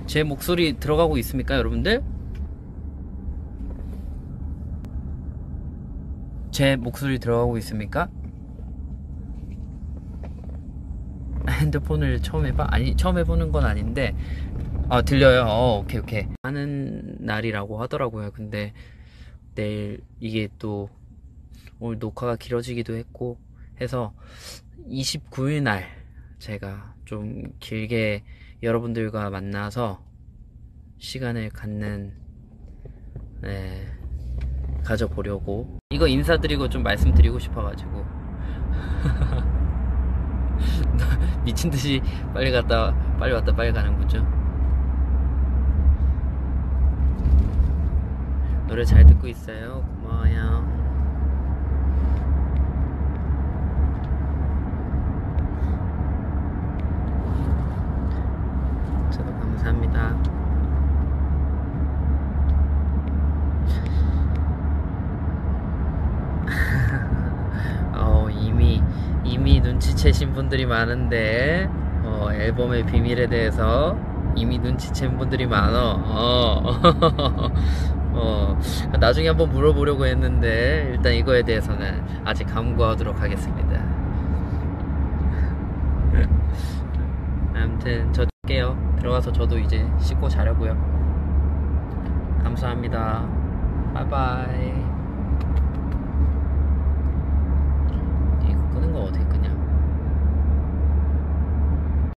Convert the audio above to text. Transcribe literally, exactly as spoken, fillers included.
제 목소리 들어가고 있습니까, 여러분들? 제 목소리 들어가고 있습니까? 핸드폰을 처음 해봐? 아니, 처음 해보는 건 아닌데, 아, 들려요. 어, 오케이, 오케이. 하는 날이라고 하더라고요. 근데 내일 이게 또 오늘 녹화가 길어지기도 했고 해서 이십구 일 날 제가 좀 길게 여러분들과 만나서 시간을 갖는, 네, 가져보려고. 이거 인사드리고 좀 말씀드리고 싶어가지고 미친듯이 빨리 갔다 빨리 왔다 빨리 가는 거죠. 노래 잘 듣고 있어요. 고마워요. 저도 감사합니다. 어, 이미 이미 눈치채신 분들이 많은데, 어, 앨범의 비밀에 대해서 이미 눈치챈 분들이 많어. 어. 어, 나중에 한번 물어보려고 했는데 일단 이거에 대해서는 아직 감구하도록 하겠습니다. 아무튼 저 갈게요. 들어가서 저도 이제 씻고 자려고요. 감사합니다. 바이바이. 이거 끄는 거 어떻게 끄냐?